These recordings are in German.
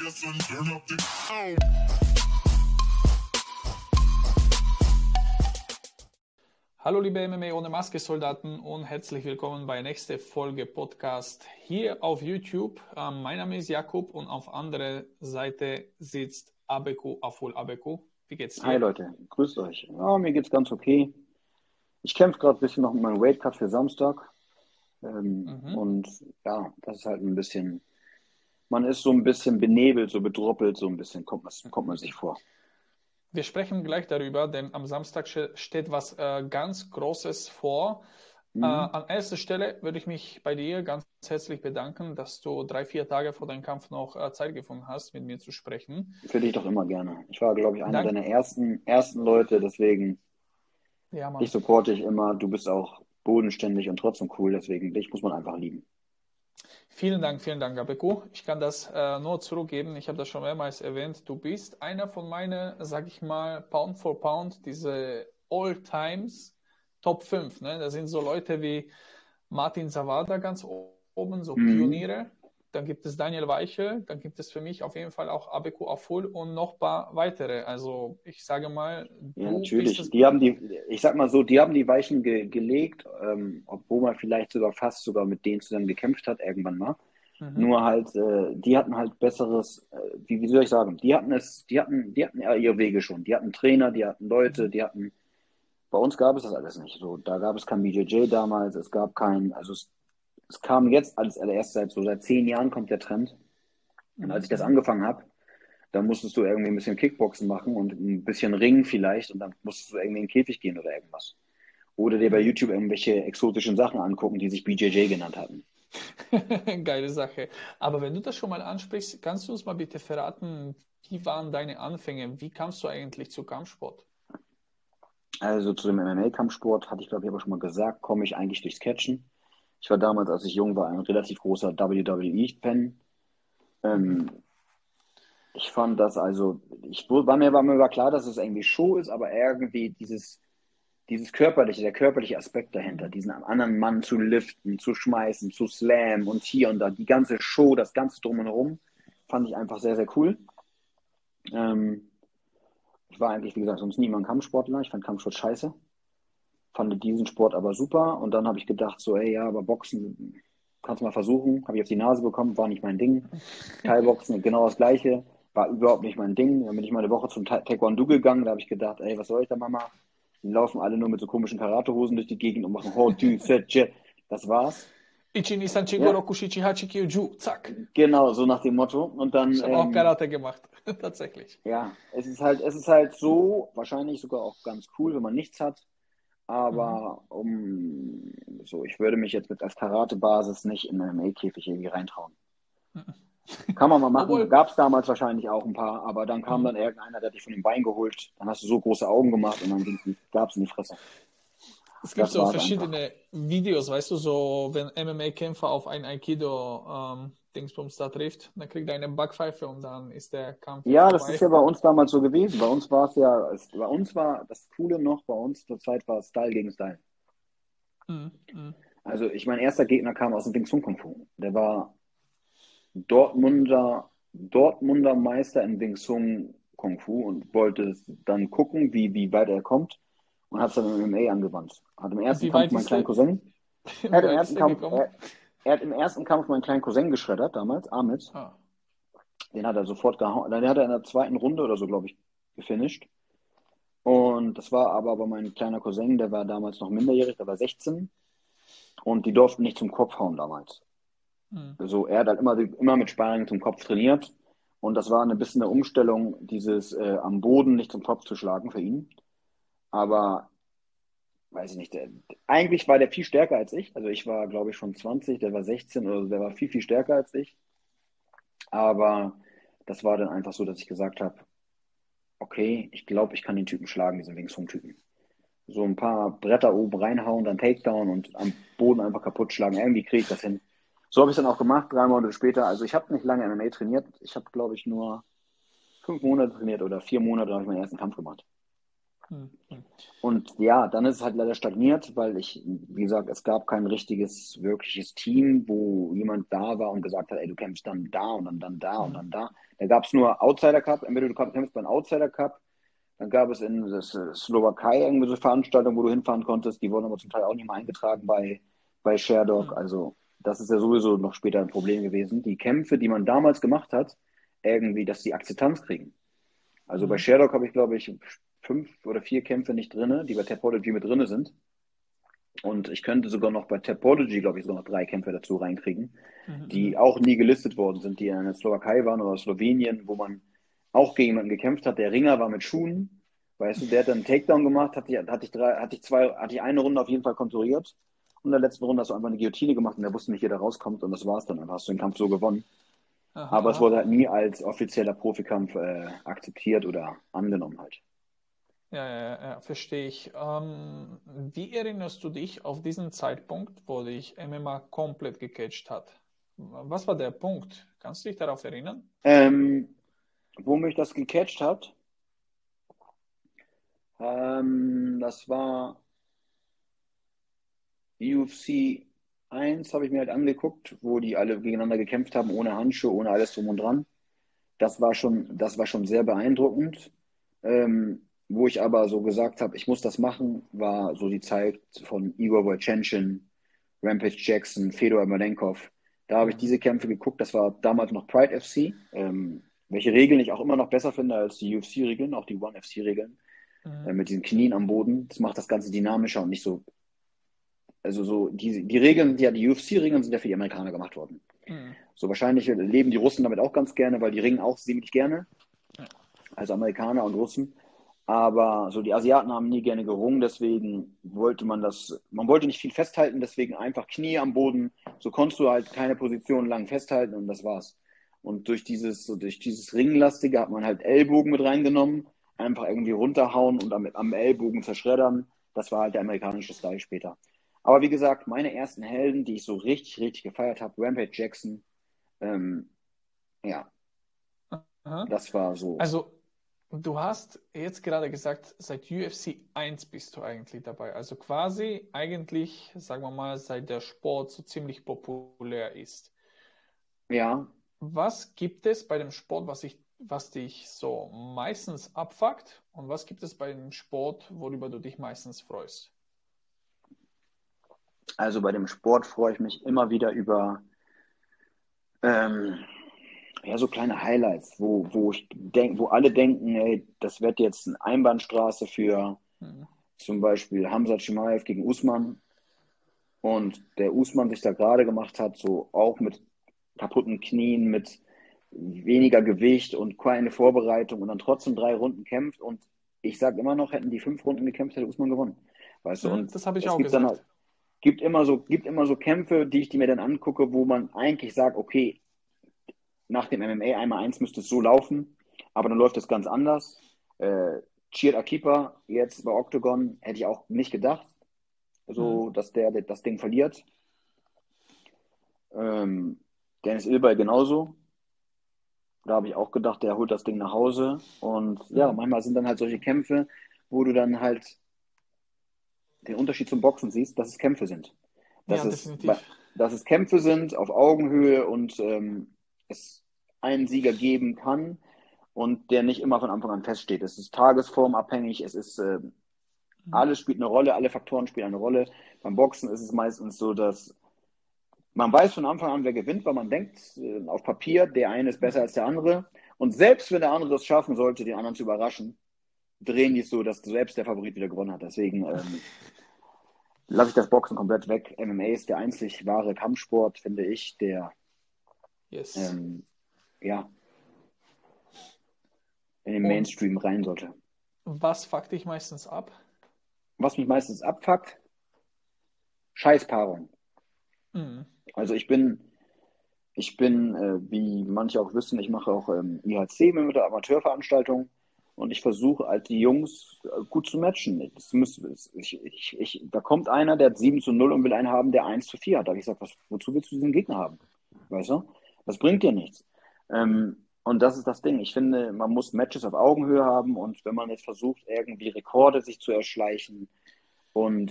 Hallo liebe MMA ohne Maske Soldaten und herzlich willkommen bei nächster Folge Podcast hier auf YouTube. Mein Name ist Jakub und auf anderer Seite sitzt Abeku Aful. Abeku, wie geht's dir? Hi Leute, grüßt euch. Ja, mir geht's ganz okay. Ich kämpfe gerade ein bisschen noch mit meinem Weightcut für Samstag. Und ja, das ist halt ein bisschen, man ist so ein bisschen benebelt, so bedroppelt, so ein bisschen kommt man sich vor. Wir sprechen gleich darüber, denn am Samstag steht was ganz Großes vor. An erster Stelle würde ich mich bei dir ganz herzlich bedanken, dass du 3-4 Tage vor deinem Kampf noch Zeit gefunden hast, mit mir zu sprechen. Für dich doch immer gerne. Ich war, glaube ich, einer deiner ersten Leute, deswegen Ja, Mann. dich supporte ich immer. Du bist auch bodenständig und trotzdem cool, deswegen dich muss man einfach lieben. Vielen Dank, Abeku. Ich kann das nur zurückgeben. Ich habe das schon mehrmals erwähnt. Du bist einer von meinen, sag ich mal, Pound for Pound, diese All-Times Top 5. Ne? Da sind so Leute wie Martin Zawada ganz oben, so Pioniere. Dann gibt es Daniel Weichel. Dann gibt es für mich auf jeden Fall auch Abeku Aful und noch ein paar weitere. Also ich sage mal, ja, natürlich. Die haben die Weichen gelegt, obwohl man vielleicht fast sogar mit denen zusammen gekämpft hat, irgendwann mal. Nur halt, die hatten halt besseres, wie soll ich sagen, die hatten ja ihre Wege schon. Die hatten Trainer, die hatten Leute, bei uns gab es das alles nicht. So, da gab es kein BJJ damals, es gab es kam jetzt alles erst seit 10 Jahren kommt der Trend. Und als ich das angefangen habe, da musstest du irgendwie ein bisschen Kickboxen machen und ein bisschen Ringen vielleicht und dann musstest du irgendwie in den Käfig gehen oder irgendwas. Oder dir bei YouTube irgendwelche exotischen Sachen angucken, die sich BJJ genannt hatten. Geile Sache. Aber wenn du das schon mal ansprichst, kannst du uns mal bitte verraten, wie waren deine Anfänge? Wie kamst du eigentlich zu Kampfsport? Also zu dem MMA-Kampfsport, hatte ich glaube ich aber schon mal gesagt, komme ich eigentlich durchs Catchen. Ich war damals, als ich jung war, ein relativ großer WWE-Fan. Ich fand das war mir klar, dass es irgendwie Show ist, aber irgendwie dieses der körperliche Aspekt dahinter, diesen anderen Mann zu liften, zu schmeißen, zu slammen und hier und da, die ganze Show, das ganze Drum und Herum, fand ich einfach sehr, sehr cool. Ich war eigentlich, wie gesagt, sonst nie mal ein Kampfsportler. Ich fand Kampfsport scheiße. Fand diesen Sport aber super. Und dann habe ich gedacht, so, ey, ja, aber Boxen kannst du mal versuchen. Habe ich auf die Nase bekommen, war nicht mein Ding. Thai-Boxen, genau das Gleiche. War überhaupt nicht mein Ding. Dann bin ich mal eine Woche zum Taekwondo gegangen. Da habe ich gedacht, ey, was soll ich da, Mama? Die laufen alle nur mit so komischen Karatehosen durch die Gegend und machen Ho, Du, Set, Jet. Das war's. Zack. Genau, so nach dem Motto. Und dann, ich habe auch Karate gemacht, tatsächlich. Ja, es ist halt so, wahrscheinlich sogar auch ganz cool, wenn man nichts hat. Aber ich würde mich jetzt als Karate-Basis nicht in einen MMA-Käfig irgendwie reintrauen. Kann man mal machen. Gab es damals wahrscheinlich auch ein paar, aber dann kam dann irgendeiner, der hat dich von dem Bein geholt. Dann hast du so große Augen gemacht und dann gab es in die Fresse. Es gibt so verschiedene Videos, weißt du, so wenn MMA-Kämpfer auf ein Aikido-Dingsbums da trifft, dann kriegt er eine Backpfeife und dann ist der Kampf Ja, vorbei. das ist ja bei uns damals so gewesen. Bei uns war das Coole noch, bei uns zur Zeit war es Style gegen Style. Also mein erster Gegner kam aus dem Wing Chun Kung Fu. Der war Dortmunder Meister in Wing Chun Kung Fu und wollte dann gucken, wie weit er kommt und hat es dann im MMA angewandt. Hat im ersten Kampf meinen kleinen Cousin. Er hat im ersten Kampf meinen kleinen Cousin geschreddert damals, Ahmed. Den hat er sofort gehauen. Den hat er in der zweiten Runde oder so, glaube ich, gefinisht. Und das war aber mein kleiner Cousin, der war damals noch minderjährig, der war 16. Und die durften nicht zum Kopf hauen damals. Also er hat halt immer mit Sparring zum Kopf trainiert. Und das war ein bisschen eine Umstellung, dieses am Boden nicht zum Kopf zu schlagen für ihn. Aber, weiß ich nicht, eigentlich war der viel stärker als ich. Also ich war, glaube ich, schon 20, der war 16 oder so, der war viel, viel stärker als ich. Aber das war dann einfach so, dass ich gesagt habe, okay, ich glaube, ich kann den Typen schlagen, diesen Wing Chun-Typen. So ein paar Bretter oben reinhauen, dann Takedown und am Boden einfach kaputt schlagen. Irgendwie kriege ich das hin. So habe ich es dann auch gemacht, 3 Monate später. Also ich habe nicht lange MMA trainiert. Ich habe, glaube ich, nur 5 Monate trainiert oder 4 Monate, habe ich meinen ersten Kampf gemacht. Hm, hm. Und ja, dann ist es halt leider stagniert, weil wie gesagt, es gab kein richtiges, wirkliches Team, wo jemand da war und gesagt hat, ey, du kämpfst dann da und dann da und Hm. dann da. Da gab es nur Outsider Cup, entweder du kämpfst beim Outsider Cup, dann gab es in der Slowakei irgendwie so Veranstaltungen, wo du hinfahren konntest, die wurden aber zum Teil auch nicht mal eingetragen bei Sherdog. Hm. Also das ist ja sowieso noch später ein Problem gewesen. Die Kämpfe, die man damals gemacht hat, irgendwie, dass die Akzeptanz kriegen. Also bei Hm. Sherdog habe ich, glaube ich, 5 oder 4 Kämpfe nicht drin, die bei Tapology mit drin sind. Und ich könnte sogar noch bei Tapology, glaube ich, sogar noch 3 Kämpfe dazu reinkriegen, Mhm, die mhm. auch nie gelistet worden sind, die in der Slowakei waren oder Slowenien, wo man auch gegen jemanden gekämpft hat. Der Ringer war mit Schuhen, weißt du, der hat dann einen Takedown gemacht, hatte ich eine Runde auf jeden Fall kontrolliert. Und in der letzten Runde hast du einfach eine Guillotine gemacht und der wusste nicht, wie der rauskommt und das war es dann einfach. Hast du den Kampf so gewonnen. Aha, Aber es aha. wurde halt nie als offizieller Profikampf akzeptiert oder angenommen halt. Ja, ja, ja, ja, verstehe ich. Wie erinnerst du dich auf diesen Zeitpunkt, wo dich MMA komplett gecatcht hat? Was war der Punkt? Kannst du dich darauf erinnern? Wo mich das gecatcht hat, das war UFC 1, habe ich mir halt angeguckt, wo die alle gegeneinander gekämpft haben, ohne Handschuhe, ohne alles drum und dran. Das war schon sehr beeindruckend. Wo ich aber so gesagt habe, ich muss das machen, war so die Zeit von Igor Wojciechin, Rampage Jackson, Fedor Emelianenko. Da habe ich Mhm. diese Kämpfe geguckt. Das war damals noch Pride FC, welche Regeln ich auch immer noch besser finde als die UFC-Regeln, auch die One FC-Regeln, Mhm. mit diesen Knien am Boden. Das macht das Ganze dynamischer und nicht so. Also so die Regeln, die UFC-Regeln sind ja für die Amerikaner gemacht worden. Mhm. So wahrscheinlich leben die Russen damit auch ganz gerne, weil die ringen auch ziemlich gerne, Ja. also Amerikaner und Russen. Aber so die Asiaten haben nie gerne gerungen, deswegen man wollte nicht viel festhalten, deswegen einfach Knie am Boden. So konntest du halt keine Position lang festhalten und das war's. Und durch dieses Ringlastige hat man halt Ellbogen mit reingenommen, einfach irgendwie runterhauen und am Ellbogen zerschreddern. Das war halt der amerikanische Style später. Aber wie gesagt, meine ersten Helden, die ich so richtig, richtig gefeiert habe, Rampage Jackson, ähm, ja, Aha. das war so. Also, du hast jetzt gerade gesagt, seit UFC 1 bist du eigentlich dabei. Also quasi eigentlich, sagen wir mal, seit der Sport so ziemlich populär ist. Ja, Was gibt es bei dem Sport, was dich so meistens abfuckt? Und was gibt es bei dem Sport, worüber du dich meistens freust? also bei dem Sport freue ich mich immer wieder über ähm, ja, so kleine Highlights, wo alle denken, ey, das wird jetzt eine Einbahnstraße für Hm. zum Beispiel Hamza Chimaev gegen Usman und der Usman sich da gerade gemacht hat, so auch mit kaputten Knien, mit weniger Gewicht und keine Vorbereitung und dann trotzdem 3 Runden kämpft und ich sage immer noch, hätten die 5 Runden gekämpft, hätte Usman gewonnen. Weißt du, und Das habe ich es auch gibt dann gesagt. halt, gibt immer so Kämpfe, die mir dann angucke, wo man eigentlich sagt, okay, nach dem MMA 1x1 müsste es so laufen, aber dann läuft es ganz anders. Chirt Akipa jetzt bei Octagon hätte ich auch nicht gedacht, Hm. so dass der das Ding verliert. Dennis Ilbay genauso. Da habe ich auch gedacht, der holt das Ding nach Hause. Und ja, Hm. manchmal sind dann halt solche Kämpfe, wo du dann halt den Unterschied zum Boxen siehst, dass es Kämpfe sind. Dass Ja, es, definitiv. dass es Kämpfe sind auf Augenhöhe und es einen Sieger geben kann und der nicht immer von Anfang an feststeht. Es ist tagesformabhängig, Hm. alles spielt eine Rolle, alle Faktoren spielen eine Rolle. Beim Boxen ist es meistens so, dass man weiß von Anfang an, wer gewinnt, weil man denkt auf Papier, der eine ist besser Hm. als der andere. Und selbst wenn der andere es schaffen sollte, den anderen zu überraschen, drehen die es so, dass selbst der Favorit wieder gewonnen hat. Deswegen lasse ich das Boxen komplett weg. MMA ist der einzig wahre Kampfsport, finde ich, der Yes. ähm, ja, in den Und Mainstream rein sollte. was fuckt dich meistens ab? Was mich meistens abfuckt, Scheißpaarung. Hm. Also ich bin, wie manche auch wissen, ich mache auch IHC mit der Amateurveranstaltung und ich versuche halt die Jungs gut zu matchen. Da kommt einer, der hat 7:0 und will einen haben, der 1:4 hat. Da habe ich gesagt, wozu willst du diesen Gegner haben? Weißt du? Das bringt dir nichts. Und das ist das Ding. Ich finde, man muss Matches auf Augenhöhe haben und wenn man jetzt versucht, irgendwie Rekorde sich zu erschleichen und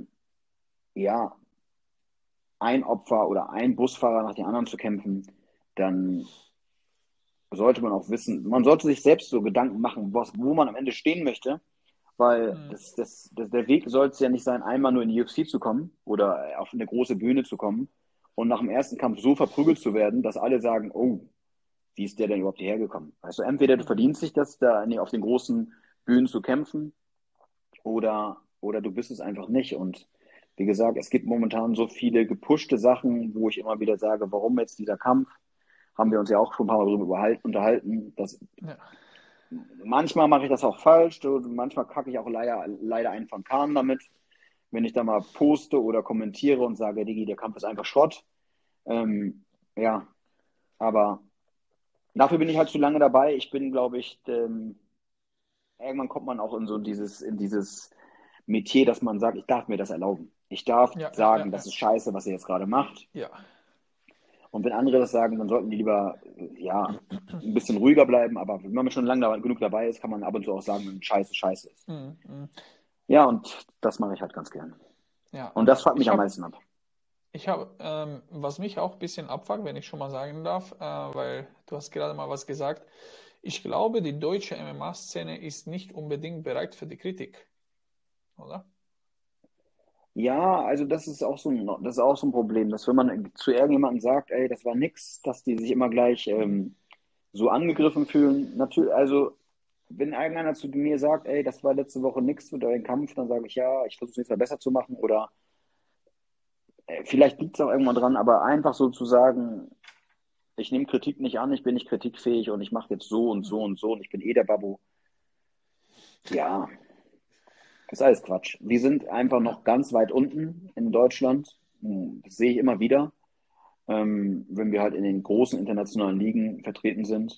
ja, ein Opfer oder ein Busfahrer nach dem anderen zu kämpfen, dann sollte man auch wissen, man sollte sich selbst so Gedanken machen, wo man am Ende stehen möchte, weil der Weg sollte es ja nicht sein, einmal nur in die UFC zu kommen oder auf eine große Bühne zu kommen und nach dem ersten Kampf so verprügelt zu werden, dass alle sagen, oh, wie ist der denn überhaupt hierher gekommen? Also entweder du verdienst dich das, da auf den großen Bühnen zu kämpfen oder du bist es einfach nicht. Und wie gesagt, es gibt momentan so viele gepushte Sachen, wo ich immer wieder sage, warum jetzt dieser Kampf? Haben wir uns ja auch schon ein paar Mal darüber unterhalten. Manchmal mache ich das auch falsch und manchmal kacke ich auch leider einen von Kahn damit, wenn ich da mal poste oder kommentiere und sage, Digi, der Kampf ist einfach Schrott. Ja, aber dafür bin ich halt zu lange dabei. Ich bin, glaube ich, irgendwann kommt man auch in dieses Metier, dass man sagt, ich darf mir das erlauben. Ich darf sagen, das ist scheiße, was ihr jetzt gerade macht. Ja. Und wenn andere das sagen, dann sollten die lieber ein bisschen ruhiger bleiben. Aber wenn man schon lange genug dabei ist, kann man ab und zu auch sagen, wenn scheiße ist. Ja, und das mache ich halt ganz gern. Ja. Und das fuckt mich am meisten ab. Was mich auch ein bisschen abfuckt, wenn ich schon mal sagen darf, weil du hast gerade mal was gesagt. Ich glaube, die deutsche MMA-Szene ist nicht unbedingt bereit für die Kritik, oder? Ja, also das ist auch so ein Problem, dass wenn man zu irgendjemandem sagt, ey, das war nix, dass die sich immer gleich so angegriffen fühlen. Natürlich, also wenn irgendeiner zu mir sagt, ey, das war letzte Woche nix mit eurem Kampf, dann sage ich, ja, ich versuche es nächstes Mal besser zu machen oder vielleicht liegt es auch irgendwann dran, aber einfach so zu sagen, ich nehme Kritik nicht an, ich bin nicht kritikfähig und ich mache jetzt so und so und so und ich bin der Babbo. Ja, ist alles Quatsch. Wir sind einfach noch ganz weit unten in Deutschland. Das sehe ich immer wieder, wenn wir halt in den großen internationalen Ligen vertreten sind.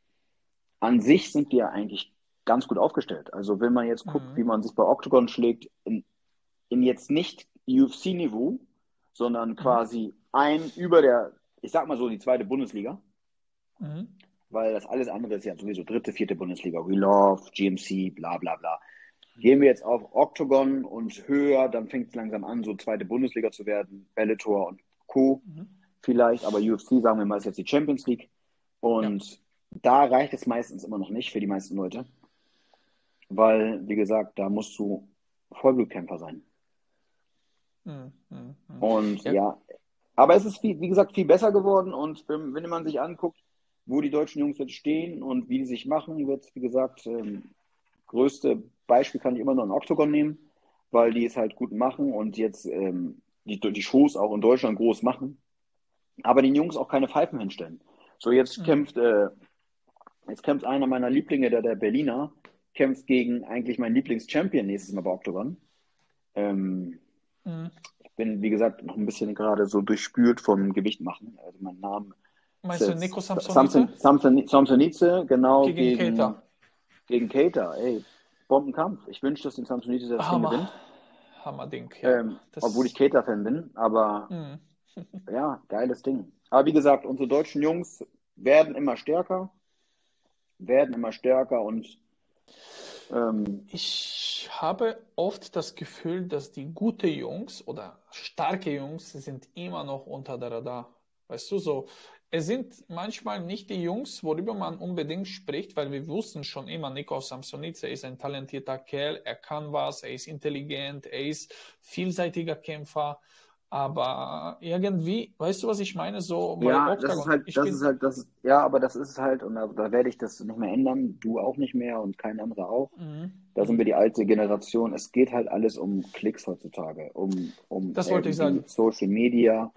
An sich sind wir eigentlich ganz gut aufgestellt. Also wenn man jetzt guckt, wie man sich bei Octagon schlägt, in jetzt nicht UFC-Niveau, sondern quasi ich sag mal so, die zweite Bundesliga. Weil das alles andere ist ja sowieso dritte, vierte Bundesliga. We Love, GMC, bla bla bla. Gehen wir jetzt auf Octagon und höher, dann fängt es langsam an, so zweite Bundesliga zu werden, Bellator und Co. Vielleicht, aber UFC, sagen wir mal, ist jetzt die Champions League. Und da reicht es meistens immer noch nicht für die meisten Leute. Weil, wie gesagt, da musst du Vollblutkämpfer sein. Und aber es ist, wie gesagt, viel besser geworden. Und wenn man sich anguckt, wo die deutschen Jungs jetzt stehen und wie die sich machen, wird, wie gesagt, größte Beispiel kann ich immer noch ein Octagon nehmen, weil die es halt gut machen und jetzt die Shows auch in Deutschland groß machen, aber den Jungs auch keine Pfeifen hinstellen. So, jetzt kämpft einer meiner Lieblinge, der Berliner, kämpft gegen eigentlich meinen Lieblings-Champion nächstes Mal bei Octagon. Ich bin, wie gesagt, noch ein bisschen gerade so durchspült vom Gewicht machen. Also mein Name Meinst du Nico Samsonice? Samsonice, genau. Gegen Keita. Gegen Keita, ey. Bombenkampf. Ich wünsche, dass den Samsonice das Ding gewinnt. Hammerding, ja. Obwohl ich Keita-Fan bin, aber ja, geiles Ding. Aber wie gesagt, unsere deutschen Jungs werden immer stärker und ich habe oft das Gefühl, dass die gute Jungs oder starke Jungs sind immer noch unter der Radar. Weißt du, so, es sind manchmal nicht die Jungs, worüber man unbedingt spricht, weil wir wussten schon immer, Nico Samsonice ist ein talentierter Kerl, er kann was, er ist intelligent, er ist vielseitiger Kämpfer, aber irgendwie, weißt du, was ich meine? So bei ja, Octagon. aber das ist halt, und da werde ich das nicht mehr ändern, du auch nicht mehr und kein anderer auch. Da sind wir die alte Generation. Es geht halt alles um Klicks heutzutage, um das wollte ich sagen. Social Media.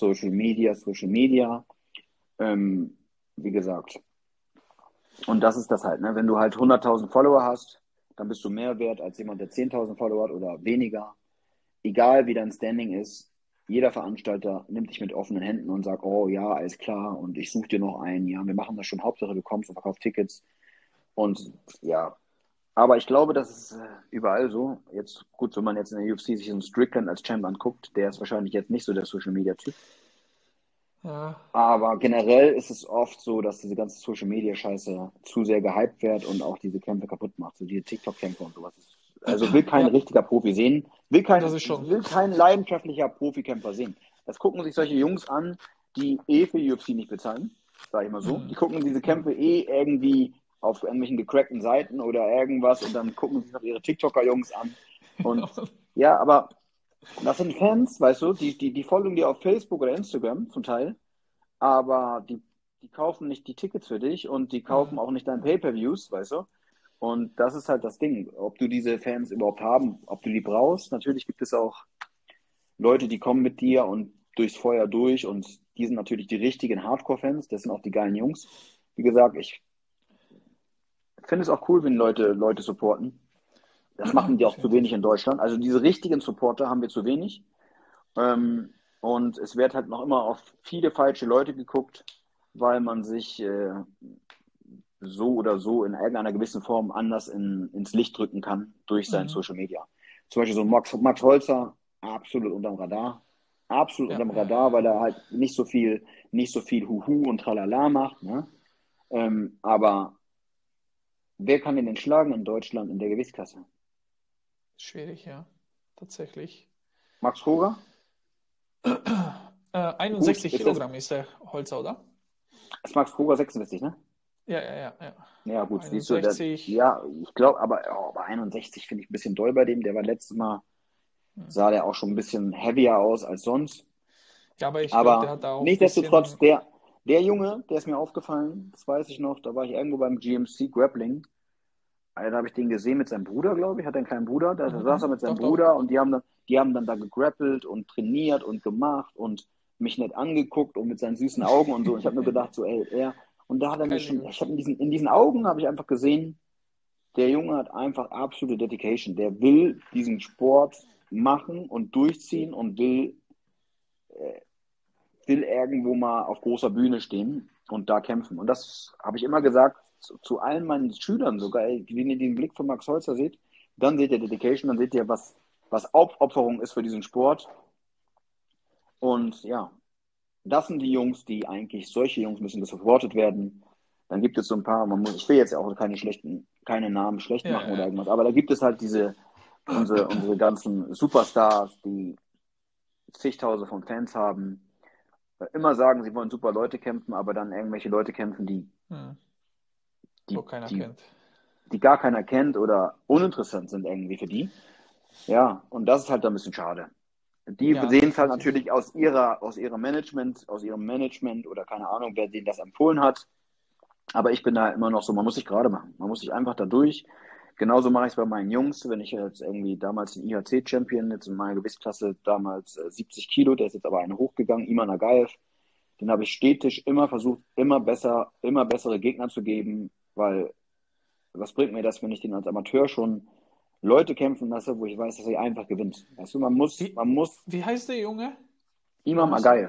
Wie gesagt. Und das ist das halt, ne? Wenn du halt 100.000 Follower hast, dann bist du mehr wert als jemand, der 10.000 Follower hat oder weniger. Egal wie dein Standing ist, jeder Veranstalter nimmt dich mit offenen Händen und sagt, oh ja, alles klar und ich suche dir noch einen. Ja, wir machen das schon. Hauptsache du kommst und verkaufst Tickets. Und ja, aber ich glaube, das ist überall so. Jetzt, gut, wenn man jetzt in der UFC sich so einen Strickland als Champ anguckt, der ist wahrscheinlich jetzt nicht so der Social-Media-Typ. Ja. Aber generell ist es oft so, dass diese ganze Social-Media-Scheiße zu sehr gehypt wird und auch diese Kämpfe kaputt macht. So diese TikTok-Kämpfe und sowas. Also will kein Ja, richtiger Profi sehen, das ist schon. will kein leidenschaftlicher Profikämpfer sehen. Das gucken sich solche Jungs an, die für UFC nicht bezahlen, sag ich mal so. Die gucken diese Kämpfe irgendwie auf irgendwelchen gecrackten Seiten oder irgendwas und dann gucken sich noch ihre TikToker-Jungs an. Und ja, aber das sind Fans, weißt du, die folgen dir auf Facebook oder Instagram zum Teil, aber die kaufen nicht die Tickets für dich und die kaufen auch nicht deine Pay-Per-Views, weißt du. Und das ist halt das Ding, ob du diese Fans überhaupt haben, ob du die brauchst. Natürlich gibt es auch Leute, die kommen mit dir und durchs Feuer durch und die sind natürlich die richtigen Hardcore-Fans, das sind auch die geilen Jungs. Wie gesagt, ich finde es auch cool, wenn Leute supporten. Das machen die auch zu wenig in Deutschland. Also diese richtigen Supporter haben wir zu wenig. Und es wird halt noch immer auf viele falsche Leute geguckt, weil man sich so oder so in irgendeiner gewissen Form anders ins Licht drücken kann durch sein Social Media. Zum Beispiel so Max Holzer, absolut unterm Radar. Absolut unterm Radar, weil er halt nicht so viel Huhu und Tralala macht. Ne? Aber wer kann ihn denn schlagen in Deutschland in der Gewichtsklasse? Schwierig, ja. Tatsächlich. Max Koga? 61 Gut, Kilogramm ist der Holzer, oder? Ist Max Koga 66, ne? Ja. Ja, gut, 61. siehst du, ja, ich glaube, aber bei 61 finde ich ein bisschen doll bei dem. Der war letztes Mal, sah der auch schon ein bisschen heavier aus als sonst. Ja, aber ich glaube, der Aber hat da auch ein nichtsdestotrotz, bisschen... der Junge, der ist mir aufgefallen, das weiß ich noch, da war ich irgendwo beim GMC Grappling. Da habe ich den gesehen mit seinem Bruder, glaube ich, hat einen kleinen Bruder, da saß er mit seinem Doch. Bruder und die haben dann da gegrappelt und trainiert und gemacht und mich nett angeguckt und mit seinen süßen Augen und so. Und ich habe nur gedacht, so, ey, und da hat er mich schon, ich habe in diesen Augen habe ich einfach gesehen, der Junge hat einfach absolute Dedication. Der will diesen Sport machen und durchziehen und will irgendwo mal auf großer Bühne stehen und da kämpfen. Und das habe ich immer gesagt zu allen meinen Schülern sogar, ey, wenn ihr den Blick von Max Holzer seht, dann seht ihr Dedication, dann seht ihr, was Aufopferung ist für diesen Sport. Und ja, das sind die Jungs, die eigentlich, solche Jungs müssen gesupportet werden. Dann gibt es so ein paar, ich will jetzt auch keine Namen schlecht machen oder irgendwas, aber da gibt es halt unsere ganzen Superstars, die zigtausende von Fans haben, immer sagen, sie wollen super Leute kämpfen, aber dann irgendwelche Leute kämpfen, die keiner kennt. Die gar keiner kennt oder uninteressant sind irgendwie für die. Ja, und das ist halt ein bisschen schade. Die sehen es halt natürlich aus ihrem Management oder keine Ahnung, wer denen das empfohlen hat. Aber ich bin da immer noch so, man muss sich gerade machen. Man muss sich einfach da durch. Genauso mache ich es bei meinen Jungs, wenn ich jetzt irgendwie damals den IHC-Champion, jetzt in meiner Gewichtsklasse damals 70 Kilo, der ist jetzt aber einen hochgegangen, Iman Agaev, den habe ich stetig immer versucht, immer bessere Gegner zu geben, weil was bringt mir das, wenn ich den als Amateur schon Leute kämpfen lasse, wo ich weiß, dass er einfach gewinnt. Weißt du, man muss. Wie heißt der Junge? Imam Agaev.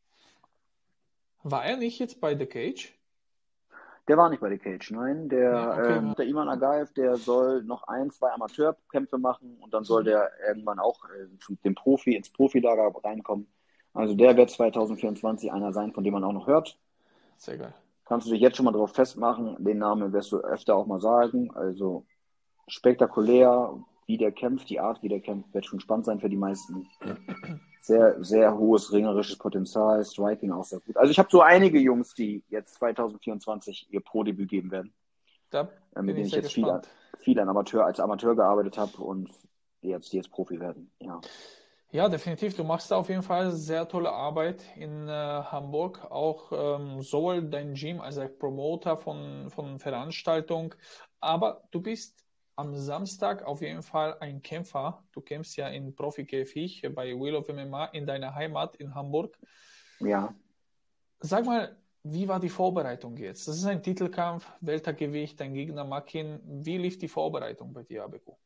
War er nicht jetzt bei The Cage? Der war nicht bei The Cage, nein. Der Imam Agaev, der soll noch 2 Amateurkämpfe machen und dann soll der irgendwann auch ins Profilager reinkommen. Also der wird 2024 einer sein, von dem man auch noch hört. Sehr geil. Kannst du dich jetzt schon mal drauf festmachen, den Namen wirst du öfter auch mal sagen. Also spektakulär, wie der kämpft, die Art, wie der kämpft, wird schon spannend sein für die meisten. Sehr, sehr hohes ringerisches Potenzial, Striking auch sehr gut. Also ich habe so einige Jungs, die jetzt 2024 ihr Pro-Debüt geben werden. Mit denen ich jetzt viel als Amateur gearbeitet habe und die jetzt Profi werden. Ja. Ja, definitiv. Du machst da auf jeden Fall sehr tolle Arbeit in Hamburg. Auch sowohl dein Gym als auch Promoter von Veranstaltungen. Aber du bist am Samstag auf jeden Fall ein Kämpfer. Du kämpfst ja in Profikäfig bei Wheel of MMA in deiner Heimat in Hamburg. Ja. Sag mal, wie war die Vorbereitung jetzt? Das ist ein Titelkampf, Weltergewicht, dein Gegner Makin. Wie lief die Vorbereitung bei dir, Abeku?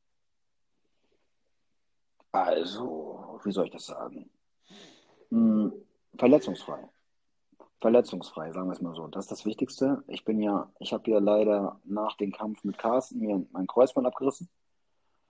Also, wie soll ich das sagen? Verletzungsfrei. Verletzungsfrei, sagen wir es mal so. Das ist das Wichtigste. Ich habe ja leider nach dem Kampf mit Carsten mir mein Kreuzband abgerissen.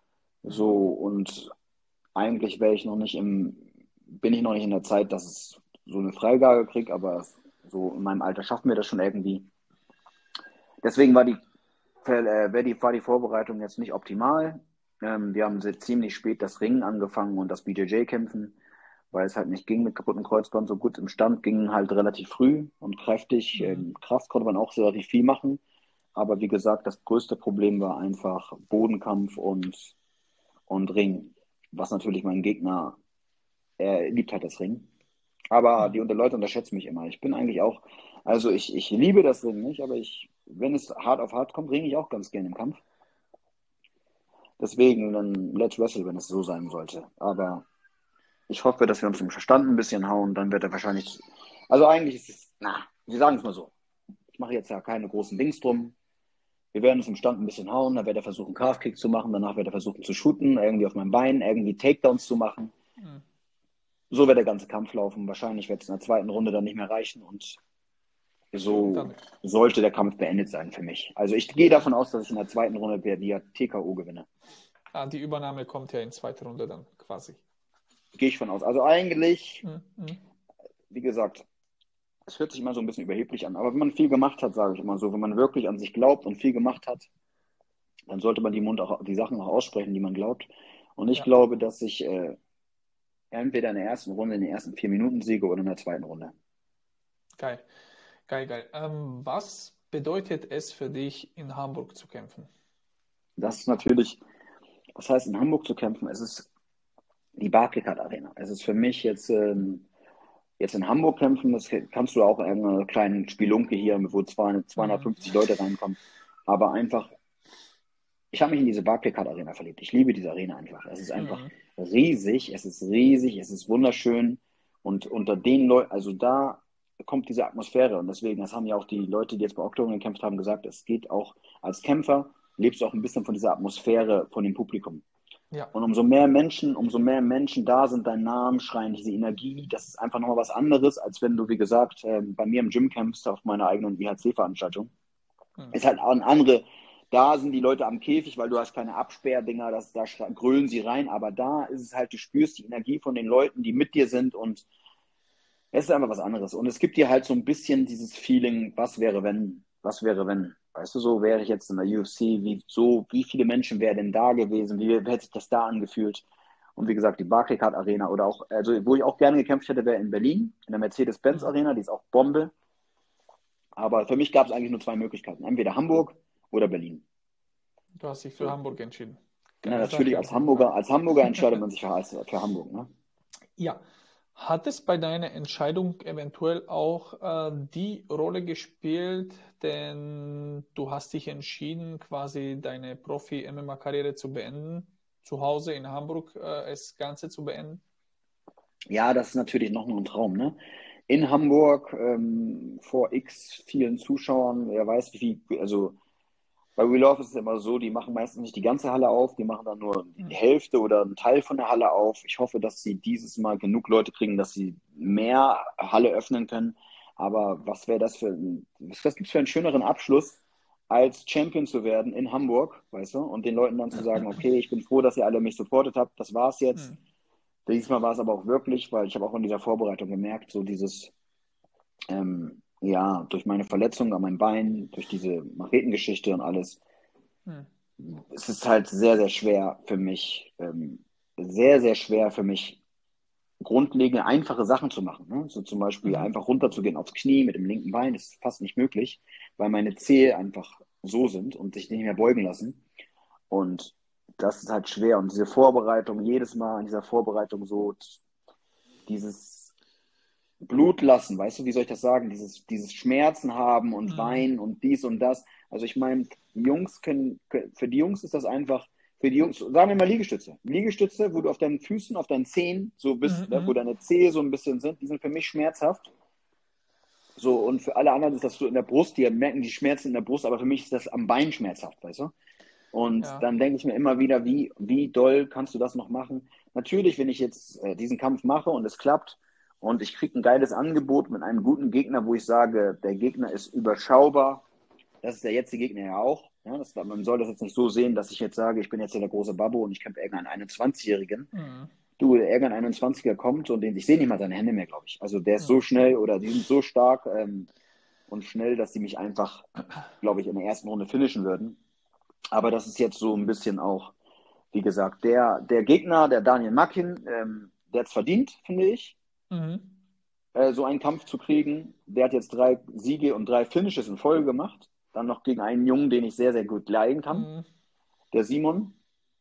So, und eigentlich bin ich noch nicht in der Zeit, dass es so eine Freigabe kriege, aber so in meinem Alter schaffen wir das schon irgendwie. Deswegen war die Vorbereitung jetzt nicht optimal. Wir haben ziemlich spät das Ringen angefangen und das BJJ-Kämpfen, weil es halt nicht ging mit kaputtem Kreuzband. So gut im Stand ging halt relativ früh und kräftig. Kraft konnte man auch relativ viel machen. Aber wie gesagt, das größte Problem war einfach Bodenkampf und Ring. Was natürlich mein Gegner, er liebt halt das Ring. Aber die Leute unterschätzen mich immer. Ich bin eigentlich auch, also ich liebe das Ring nicht, aber wenn es hart auf hart kommt, ringe ich auch ganz gerne im Kampf. Deswegen dann let's wrestle, wenn es so sein sollte. Aber ich hoffe, dass wir uns im Verstand ein bisschen hauen, dann wird er wahrscheinlich, also eigentlich ist es, wir sagen es mal so. Ich mache jetzt ja keine großen Dings drum. Wir werden uns im Stand ein bisschen hauen, dann wird er versuchen, Calf-Kick zu machen, danach wird er versuchen zu shooten, irgendwie auf meinem Bein, irgendwie Takedowns zu machen. So wird der ganze Kampf laufen. Wahrscheinlich wird es in der zweiten Runde dann nicht mehr reichen und so sollte der Kampf beendet sein für mich. Also ich gehe davon aus, dass ich in der zweiten Runde via TKO gewinne. Die Übernahme kommt ja in zweiter Runde dann quasi. Gehe ich von aus. Also eigentlich, wie gesagt, es hört sich immer so ein bisschen überheblich an, aber wenn man viel gemacht hat, sage ich immer so, wenn man wirklich an sich glaubt und viel gemacht hat, dann sollte man die Sachen auch aussprechen, die man glaubt. Und ich glaube, dass ich entweder in der ersten Runde, in den ersten 4 Minuten siege oder in der zweiten Runde. Geil. Was bedeutet es für dich, in Hamburg zu kämpfen? Das ist natürlich, was heißt in Hamburg zu kämpfen? Es ist die Barclaycard Arena. Es ist für mich jetzt in Hamburg kämpfen, das kannst du auch in einer kleinen Spielunke hier, wo 250 Leute reinkommen. Aber einfach, ich habe mich in diese Barclaycard Arena verliebt. Ich liebe diese Arena einfach. Es ist einfach riesig, es ist wunderschön. Und unter den Leuten, also da kommt diese Atmosphäre. Und deswegen, das haben ja auch die Leute, die jetzt bei Octagon gekämpft haben, gesagt, es geht auch als Kämpfer, lebst du auch ein bisschen von dieser Atmosphäre, von dem Publikum. Ja. Und umso mehr Menschen da sind, deinen Namen schreien, diese Energie, das ist einfach nochmal was anderes, als wenn du, wie gesagt, bei mir im Gym kämpfst auf meiner eigenen IHC-Veranstaltung. Ist halt auch eine andere, da sind die Leute am Käfig, weil du hast keine Absperrdinger, da grölen sie rein, aber da ist es halt, du spürst die Energie von den Leuten, die mit dir sind und es ist einfach was anderes. Und es gibt dir halt so ein bisschen dieses Feeling, was wäre wenn? Weißt du, so wäre ich jetzt in der UFC, wie viele Menschen wären denn da gewesen, wie hätte sich das da angefühlt? Und wie gesagt, die Barclaycard Arena oder auch, also wo ich auch gerne gekämpft hätte, wäre in Berlin, in der Mercedes-Benz Arena, die ist auch Bombe. Aber für mich gab es eigentlich nur 2 Möglichkeiten, entweder Hamburg oder Berlin. Du hast dich für Hamburg entschieden. Ja, natürlich, als Hamburger entscheidet man sich für Hamburg, ne? Ja. Hat es bei deiner Entscheidung eventuell auch die Rolle gespielt, denn du hast dich entschieden, quasi deine Profi-MMA-Karriere zu beenden, zu Hause in Hamburg das Ganze zu beenden? Ja, das ist natürlich noch ein Traum, ne? In Hamburg vor x vielen Zuschauern, wer weiß wie viel, also bei We Love ist es immer so, die machen meistens nicht die ganze Halle auf, die machen dann nur die Hälfte oder einen Teil von der Halle auf. Ich hoffe, dass sie dieses Mal genug Leute kriegen, dass sie mehr Halle öffnen können. Aber was gibt es für einen schöneren Abschluss, als Champion zu werden in Hamburg, weißt du? Und den Leuten dann zu sagen, okay, ich bin froh, dass ihr alle mich supportet habt, das war's jetzt. Diesmal war es aber auch wirklich, weil ich habe auch in dieser Vorbereitung gemerkt, so dieses durch meine Verletzung an meinem Bein, durch diese Machetengeschichte und alles, es ist halt sehr, sehr schwer für mich, grundlegende, einfache Sachen zu machen. Ne? So zum Beispiel einfach runterzugehen aufs Knie mit dem linken Bein, das ist fast nicht möglich, weil meine Zehe einfach so sind und sich nicht mehr beugen lassen. Und das ist halt schwer. Und diese Vorbereitung, jedes Mal in dieser Vorbereitung so dieses Blut lassen, weißt du, wie soll ich das sagen? Dieses Schmerzen haben und weinen und dies und das. Also ich meine, für die Jungs ist das einfach, für die Jungs, sagen wir mal Liegestütze. Liegestütze, wo du auf deinen Füßen, auf deinen Zehen so bist, wo deine Zehe so ein bisschen sind, die sind für mich schmerzhaft. So, und für alle anderen ist das so in der Brust, die merken die Schmerzen in der Brust, aber für mich ist das am Bein schmerzhaft, weißt du? Und dann denke ich mir immer wieder, wie doll kannst du das noch machen? Natürlich, wenn ich jetzt diesen Kampf mache und es klappt, und ich kriege ein geiles Angebot mit einem guten Gegner, wo ich sage, der Gegner ist überschaubar. Das ist der jetzige Gegner ja auch. Ja, man soll das jetzt nicht so sehen, dass ich jetzt sage, ich bin jetzt hier der große Babbo und ich kämpfe irgendeinen 21-Jährigen. Du, der Ergan 21er kommt und ich sehe nicht mal seine Hände mehr, glaube ich. Also der ist so schnell oder die sind so stark und schnell, dass die mich einfach, glaube ich, in der ersten Runde finishen würden. Aber das ist jetzt so ein bisschen auch, wie gesagt, der Gegner, der Daniel Makin, der hat es verdient, finde ich, so einen Kampf zu kriegen. Der hat jetzt 3 Siege und 3 Finishes in Folge gemacht. Dann noch gegen einen Jungen, den ich sehr, sehr gut leiden kann, der Simon.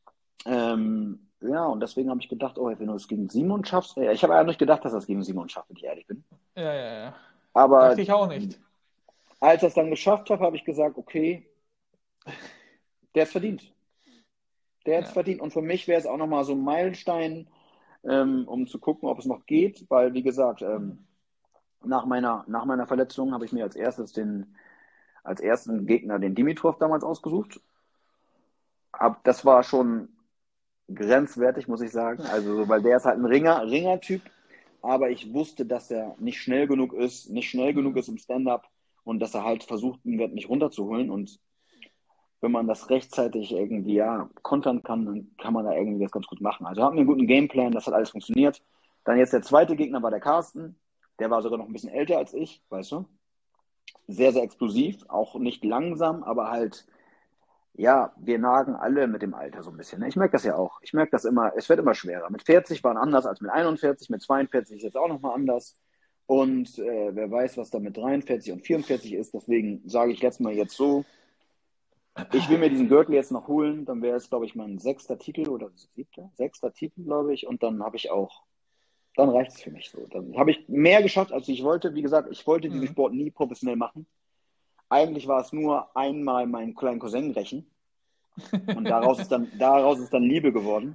Ja, und deswegen habe ich gedacht, oh, wenn du es gegen Simon schaffst, ich habe ja nicht gedacht, dass er es gegen Simon schafft, wenn ich ehrlich bin. Ja. Aber dachte ich auch nicht. Als er es dann geschafft habe, habe ich gesagt, okay, der ist verdient. Der hat es verdient. Und für mich wäre es auch nochmal so ein Meilenstein, um zu gucken, ob es noch geht, weil, wie gesagt, nach meiner Verletzung habe ich mir als ersten Gegner den Dimitrov damals ausgesucht. Das war schon grenzwertig, muss ich sagen. Also, weil der ist halt ein Ringer-Typ, aber ich wusste, dass er nicht schnell genug ist im Stand-up und dass er halt versuchen wird, mich runterzuholen. Und wenn man das rechtzeitig irgendwie kontern kann, dann kann man da irgendwie das ganz gut machen. Also hatten wir einen guten Gameplan, das hat alles funktioniert. Dann jetzt der zweite Gegner war der Carsten. Der war sogar noch ein bisschen älter als ich, weißt du. Sehr, sehr explosiv, auch nicht langsam, aber halt, ja, wir nagen alle mit dem Alter so ein bisschen. Ich merke das ja auch. Ich merke das immer, es wird immer schwerer. Mit 40 waren anders als mit 41, mit 42 ist jetzt auch nochmal anders. Und wer weiß, was da mit 43 und 44 ist. Deswegen sage ich jetzt mal so, ich will mir diesen Gürtel jetzt noch holen, dann wäre es, glaube ich, mein 6. Titel oder 7. 6. Titel, glaube ich. Und dann dann reicht es für mich so. Dann habe ich mehr geschafft, als ich wollte. Wie gesagt, ich wollte diesen Sport nie professionell machen. Eigentlich war es nur einmal meinen kleinen Cousin rächen. Und daraus ist dann Liebe geworden.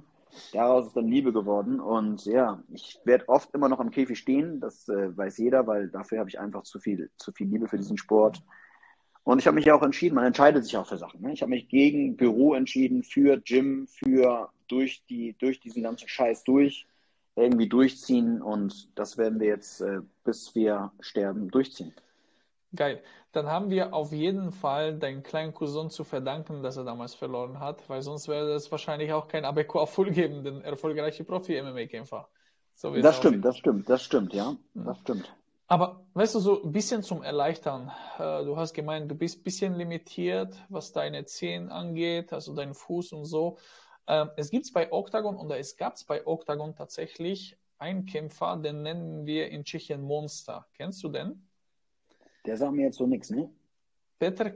Und ja, ich werde oft immer noch am Käfig stehen. Das weiß jeder, weil dafür habe ich einfach zu viel Liebe für diesen Sport. Und ich habe mich ja auch entschieden, man entscheidet sich auch für Sachen. Ne? Ich habe mich gegen Büro entschieden, für Gym, für durch diesen ganzen Scheiß irgendwie durchziehen. Und das werden wir jetzt, bis wir sterben, durchziehen. Geil. Dann haben wir auf jeden Fall deinen kleinen Cousin zu verdanken, dass er damals verloren hat, weil sonst wäre es wahrscheinlich auch kein Abeko-Erfolg geben, den erfolgreichen Profi-MMA-Kämpfer. So wie das stimmt, ja. Das stimmt. Aber weißt du, so ein bisschen zum Erleichtern. Du hast gemeint, du bist ein bisschen limitiert, was deine Zehen angeht, also deinen Fuß und so. Es gibt's bei Octagon oder es gab es bei Octagon tatsächlich einen Kämpfer, den nennen wir in Tschechien Monster. Kennst du den? Der sagt mir jetzt so nichts, ne? Peter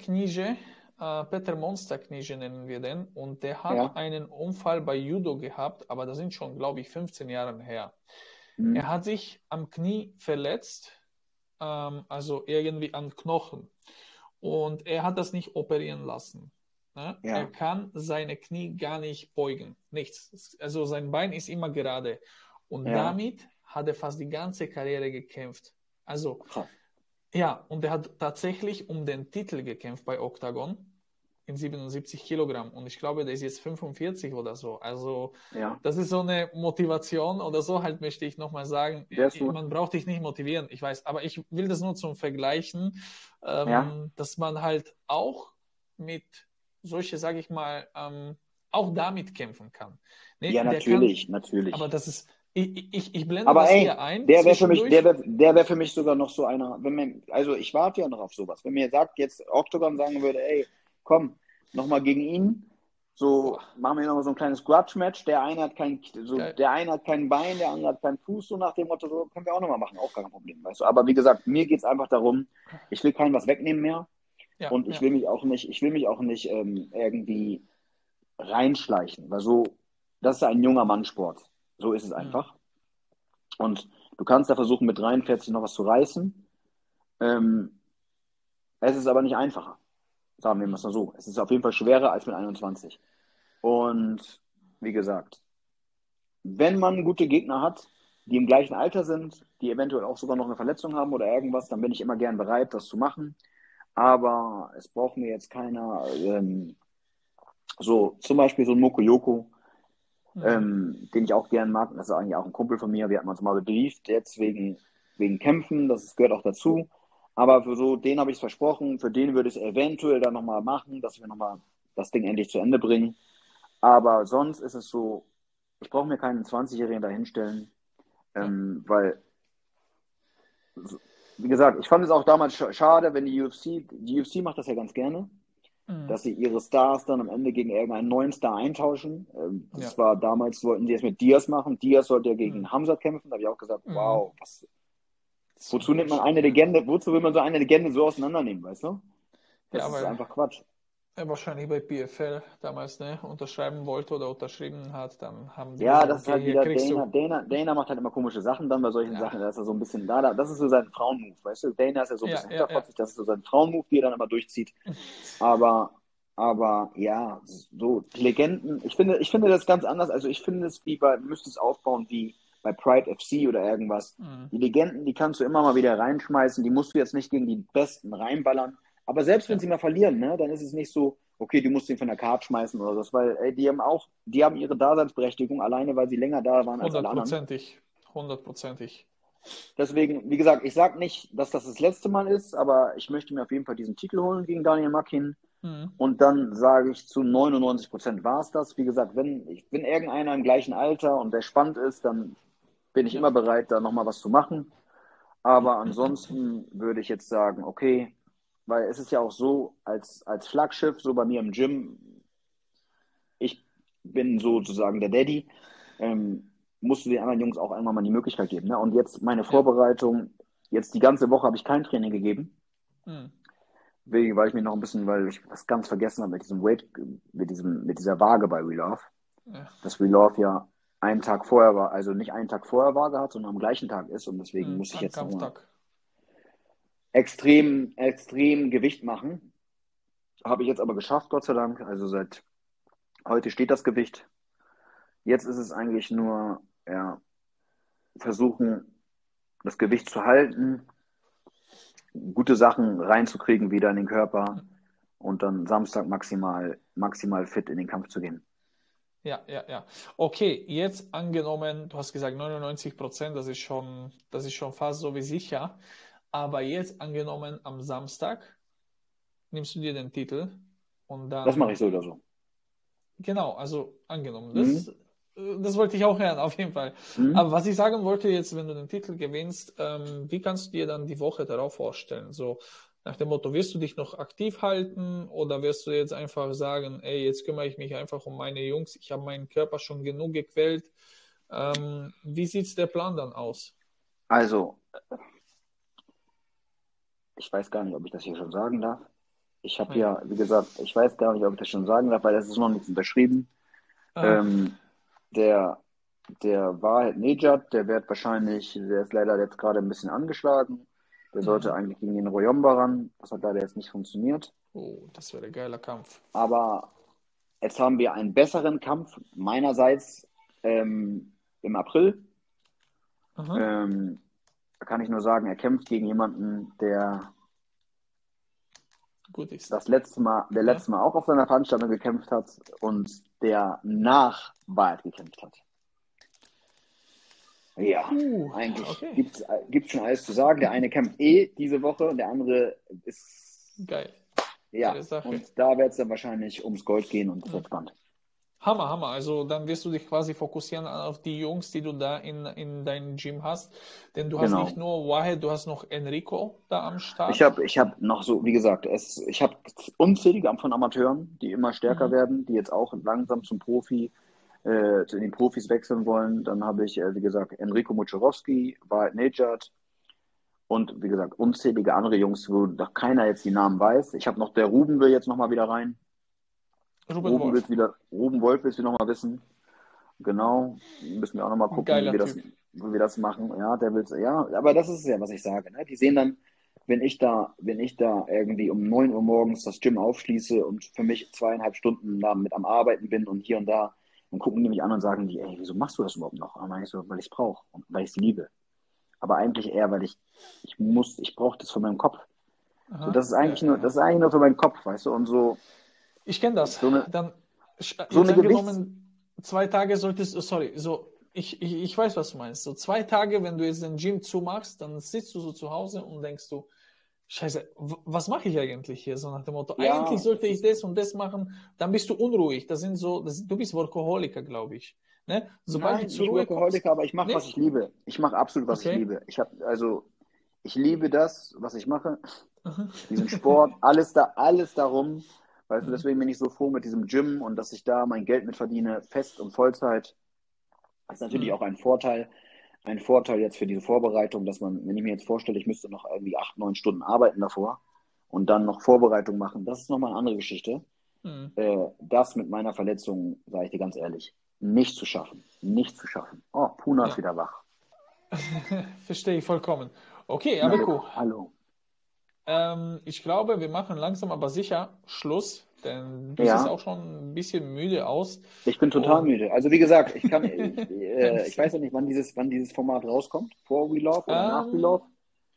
Monster Kniže nennen wir den. Und der hat einen Unfall bei Judo gehabt, aber das sind schon, glaube ich, 15 Jahre her. Er hat sich am Knie verletzt, also irgendwie am Knochen. Und er hat das nicht operieren lassen. Ne? Ja. Er kann seine Knie gar nicht beugen. Nichts. Also sein Bein ist immer gerade. Und damit hat er fast die ganze Karriere gekämpft. Also, ja, und er hat tatsächlich um den Titel gekämpft bei Octagon in 77 Kilogramm. Und ich glaube, der ist jetzt 45 oder so. Also das ist so eine Motivation oder so halt, möchte ich nochmal sagen. Man braucht dich nicht motivieren, ich weiß. Aber ich will das nur zum Vergleichen, dass man halt auch mit solche, sage ich mal, auch damit kämpfen kann. Ne? Ja, natürlich. Aber das ist, ich blende aber das hier ein. Der wäre für mich sogar noch so einer, also ich warte ja noch auf sowas. Wenn mir jetzt Octagon sagen würde, ey, komm, nochmal gegen ihn, so machen wir nochmal so ein kleines Grudge-Match, der eine hat kein Bein, der andere hat keinen Fuß, so nach dem Motto, so können wir auch nochmal machen, auch kein Problem, weißt du. Aber wie gesagt, mir geht es einfach darum, ich will keinem was wegnehmen mehr und ich will mich auch nicht irgendwie reinschleichen, weil das ist ein junger Mannsport. So ist es einfach. Und du kannst da versuchen, mit 43 noch was zu reißen. Es ist aber nicht einfacher. Sagen wir mal so. Es ist auf jeden Fall schwerer als mit 21. Und wie gesagt, wenn man gute Gegner hat, die im gleichen Alter sind, die eventuell auch sogar noch eine Verletzung haben oder irgendwas, dann bin ich immer gern bereit, das zu machen. Aber es braucht mir jetzt keiner, so zum Beispiel so ein Mokoyoko, den ich auch gern mag. Das ist eigentlich auch ein Kumpel von mir. Wir hatten uns mal gebrieft, jetzt wegen Kämpfen. Das gehört auch dazu. Aber für den habe ich es versprochen. Für den würde ich es eventuell dann nochmal machen, dass wir nochmal das Ding endlich zu Ende bringen. Aber sonst ist es so, Ich brauche mir keinen 20-Jährigen dahinstellen, weil, wie gesagt, ich fand es auch damals schade, wenn die UFC macht das ja ganz gerne, dass sie ihre Stars dann am Ende gegen irgendeinen neuen Star eintauschen. Das war damals, wollten die es mit Diaz machen. Diaz sollte ja gegen Hamzat kämpfen. Da habe ich auch gesagt, wow, wozu nimmt man eine Legende, wozu will man so eine Legende so auseinandernehmen, weißt du? Das ist einfach Quatsch. Er wahrscheinlich bei PFL damals unterschreiben wollte oder unterschrieben hat, dann haben die gesagt, das ist halt wieder Dana macht halt immer komische Sachen dann bei solchen Sachen, da ist er so ein bisschen das ist so sein Frauenmove, weißt du, Dana ist ja so ein bisschen hinterfotzig, das ist so sein Frauenmove, die er dann immer durchzieht, aber ja, so die Legenden, ich finde das ganz anders, also ich finde es müsste es aufbauen wie bei Pride FC oder irgendwas, die Legenden, die kannst du immer mal wieder reinschmeißen, die musst du jetzt nicht gegen die Besten reinballern. Aber selbst wenn sie mal verlieren, dann ist es nicht so, okay, du musst ihn von der Karte schmeißen oder so, weil die haben ihre Daseinsberechtigung alleine, weil sie länger da waren als alle anderen. Hundertprozentig. Deswegen, wie gesagt, ich sage nicht, dass das letzte Mal ist, aber ich möchte mir auf jeden Fall diesen Titel holen gegen Daniel Makin. Und dann sage ich, zu 99% war es das. Wie gesagt, wenn irgendeiner im gleichen Alter und der spannend ist, dann bin ich immer bereit, da nochmal was zu machen. Aber ansonsten würde ich jetzt sagen, okay, weil es ist ja auch so, als Flaggschiff, so bei mir im Gym, ich bin sozusagen der Daddy, musst du den anderen Jungs auch einmal mal die Möglichkeit geben. Ne? Und jetzt meine Vorbereitung, jetzt die ganze Woche habe ich kein Training gegeben, weil ich mir noch ein bisschen, weil ich was ganz vergessen habe mit diesem mit dieser Waage bei Relove. Dass Relove ja einen Tag vorher war, also nicht einen Tag vorher Waage hat, sondern am gleichen Tag ist und deswegen muss ich jetzt nochmal extrem Gewicht machen. Habe ich jetzt aber geschafft, Gott sei Dank. Also seit heute steht das Gewicht. Jetzt ist es eigentlich nur versuchen, das Gewicht zu halten, gute Sachen reinzukriegen wieder in den Körper und dann Samstag maximal fit in den Kampf zu gehen. Ja. Okay, jetzt angenommen, du hast gesagt 99%, das ist schon fast so wie sicher. Aber jetzt angenommen, am Samstag nimmst du dir den Titel und dann... Das mache ich so oder so. Genau, also angenommen. Das wollte ich auch hören, auf jeden Fall. Aber was ich sagen wollte jetzt, wenn du den Titel gewinnst, wie kannst du dir dann die Woche darauf vorstellen? So nach dem Motto, wirst du dich noch aktiv halten oder wirst du jetzt einfach sagen, ey, jetzt kümmere ich mich einfach um meine Jungs, ich habe meinen Körper schon genug gequält. Wie sieht der Plan dann aus? Also, ich weiß gar nicht, ob ich das hier schon sagen darf. Ich habe wie gesagt, ich weiß gar nicht, ob ich das schon sagen darf, weil das ist noch nichts unterschrieben. Der Wahed Nejad, der ist leider jetzt gerade ein bisschen angeschlagen. Der sollte eigentlich gegen den Royomba ran. Das hat leider jetzt nicht funktioniert. Oh, das wäre ein geiler Kampf. Aber jetzt haben wir einen besseren Kampf meinerseits im April. Da kann ich nur sagen, er kämpft gegen jemanden, der gut ist. Das letzte Mal auch auf seiner Veranstaltung gekämpft hat und der nach Wahed gekämpft hat. Ja, eigentlich gibt's schon alles zu sagen. Der eine kämpft diese Woche und der andere ist... Geil. Ja, und da wird es dann wahrscheinlich ums Gold gehen und das wird spannend. Hammer. Also dann wirst du dich quasi fokussieren auf die Jungs, die du da in deinem Gym hast. Denn du hast nicht nur Wahed, du hast noch Enrico da am Start. Ich hab noch so, wie gesagt, ich habe unzählige von Amateuren, die immer stärker werden, die jetzt auch langsam zu den Profis wechseln wollen. Dann habe ich, wie gesagt, Enrico Muczorowski, Wahed Nejad und, wie gesagt, unzählige andere Jungs, wo doch keiner jetzt die Namen weiß. Ich habe noch, der Ruben will jetzt nochmal wieder rein. Ruben Wolf willst du nochmal wissen. Genau. Müssen wir auch nochmal gucken, wie wir das machen. Ja, aber das ist ja, was ich sage. Ne? Die sehen dann, wenn ich da irgendwie um 9 Uhr morgens das Gym aufschließe und für mich 2,5 Stunden da mit am Arbeiten bin und hier und da, dann gucken die mich an und sagen die, ey, wieso machst du das überhaupt noch? Und dann ich so, weil ich es brauche und weil ich es liebe. Aber eigentlich eher, weil ich brauche das für meinen Kopf. So, das ist eigentlich nur für meinen Kopf, weißt du, und so. Ich kenne das. Dann so eine angenommen, 2 Tage solltest du, ich weiß, was du meinst. So 2 Tage, wenn du jetzt den Gym zumachst, dann sitzt du so zu Hause und denkst du, Scheiße, was mache ich eigentlich hier? So nach dem Motto, eigentlich sollte ich das und das machen, dann bist du unruhig. Du bist Workaholiker, glaube ich. Ne? Sobald Nein, du zur nicht Ruhe kommst. Workaholiker, aber ich mache, Ne? was ich liebe. Ich mache absolut, was ich Okay. liebe. Ich liebe das, was ich mache. Diesen Sport, alles darum. Weißt du, Mhm. deswegen bin ich so froh mit diesem Gym und dass ich da mein Geld mit verdiene, Fest- und Vollzeit. Das ist natürlich Mhm. auch ein Vorteil jetzt für diese Vorbereitung, dass man, wenn ich mir jetzt vorstelle, ich müsste noch irgendwie 8, 9 Stunden arbeiten davor und dann noch Vorbereitung machen, das ist nochmal eine andere Geschichte. Mhm. Das mit meiner Verletzung, sage ich dir ganz ehrlich, nicht zu schaffen. Nicht zu schaffen. Oh, Puna ist Ja. wieder wach. Verstehe ich vollkommen. Okay, Na, Abeko, hallo. ich glaube, wir machen langsam aber sicher Schluss, denn du siehst Ja, auch schon ein bisschen müde aus. ich bin total Und müde. Also wie gesagt, ein ich weiß bisschen. ja nicht, wann dieses Format rauskommt. Vor We Love oder nach We Ähm, Love.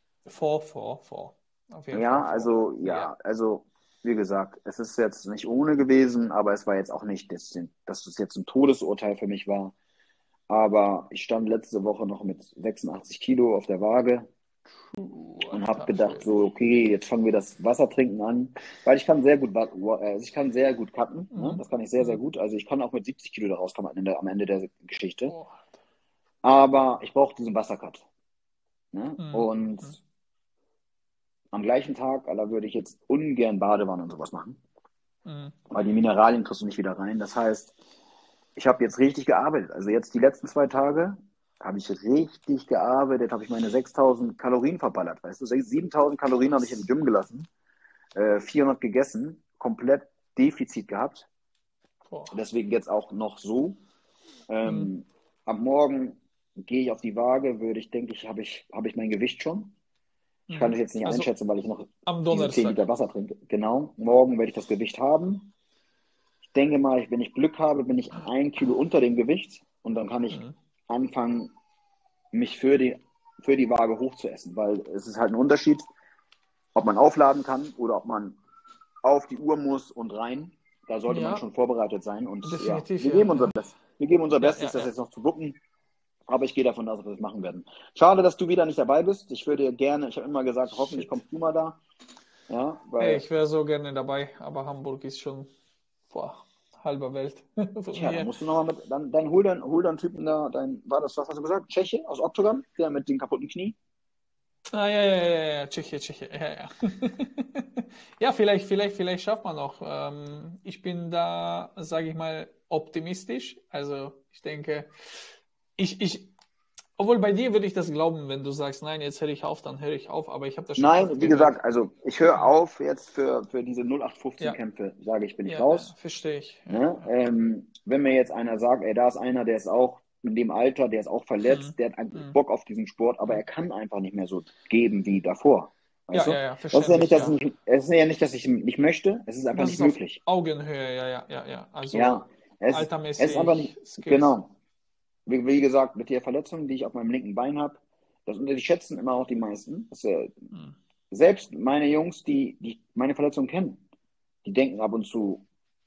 vor. Auf jeden Fall Ja, vor. also, Ja. ja, also, wie gesagt, es ist jetzt nicht ohne gewesen, aber es war jetzt auch nicht, dass es jetzt ein Todesurteil für mich war. Aber ich stand letzte Woche noch mit 86 Kilo auf der Waage und habe Alter gedacht, Schwede. so, okay, jetzt fangen wir das Wassertrinken an, weil ich kann sehr gut, ich kann sehr gut cutten, ne? Mhm. Das kann ich sehr, sehr Mhm. gut. Also ich kann auch mit 70 Kilo da rauskommen am Ende der Geschichte. Oh. Aber ich brauche diesen Wassercut, ne? Mhm. Mhm. Und am gleichen Tag, Alter, würde ich jetzt ungern Badewanne und sowas machen, Mhm. weil die Mineralien kriegst du nicht wieder rein. Das heißt, ich habe jetzt richtig gearbeitet. Also jetzt die letzten 2 Tage habe ich richtig gearbeitet, habe ich meine 6.000 Kalorien verballert. Weißt du, 7.000 Kalorien habe ich im Gym gelassen, 400 gegessen, komplett Defizit gehabt. Boah. Deswegen jetzt auch noch so. Mhm. Ähm, Ab morgen gehe ich auf die Waage, denke ich, habe ich mein Gewicht schon. Ich kann Mhm. das jetzt nicht Also einschätzen, weil ich noch am diese 10 Donnerstag. Liter Wasser trinke. Genau, morgen werde ich das Gewicht haben. Ich denke mal, wenn ich Glück habe, bin ich 1 Kilo unter dem Gewicht und dann kann ich Mhm. anfangen, mich für die Waage hochzuessen, weil es ist halt ein Unterschied, ob man aufladen kann oder ob man auf die Uhr muss und rein. Da sollte man Ja, schon vorbereitet sein und ja, definitiv, wir ja, geben unser ja. Bestes. Wir geben unser Ja, Bestes, ja, das ja. jetzt noch zu wuppen, aber ich gehe davon aus, dass wir das machen werden. Schade, dass du wieder nicht dabei bist. Ich habe immer gesagt, hoffentlich Shit. kommst du mal da. Ja, Ey, weil, ich wäre so gerne dabei, aber Hamburg ist schon boah, halber Welt von tja, da hier. musst du nochmal dann hol deinen Typen da, was hast du gesagt? Tscheche aus Oktogon, der mit dem kaputten Knie? Ah, ja, Tschechien, ja. Ja, vielleicht schafft man noch. Ich bin da, sage ich mal, optimistisch. Also ich denke, ich, obwohl bei dir würde ich das glauben, wenn du sagst, nein, jetzt höre ich auf, dann höre ich auf, aber ich habe das schon oft Nein, wie gehört. gesagt, also ich höre Mhm. auf jetzt für diese 0815 Ja, Kämpfe, sage ich, bin ich raus. verstehe ich. Ne? Wenn mir jetzt einer sagt, ey, da ist einer, der ist auch in dem Alter, der ist auch Mhm. verletzt, der hat eigentlich Mhm. Bock auf diesen Sport, aber er Mhm. kann einfach nicht mehr so geben wie davor. Weißt du? Das ist ja nicht, Verständlich, dass ja. es ist ja nicht, dass ich nicht möchte, es ist einfach Das nicht ist auf möglich. Augenhöhe, ja. Ja, Also es ist einfach nicht, altermäßig Skills. genau. Wie gesagt, mit der Verletzung, die ich auf meinem linken Bein habe, die schätzen immer auch die meisten. Mhm. Selbst meine Jungs, die meine Verletzung kennen, die denken ab und zu,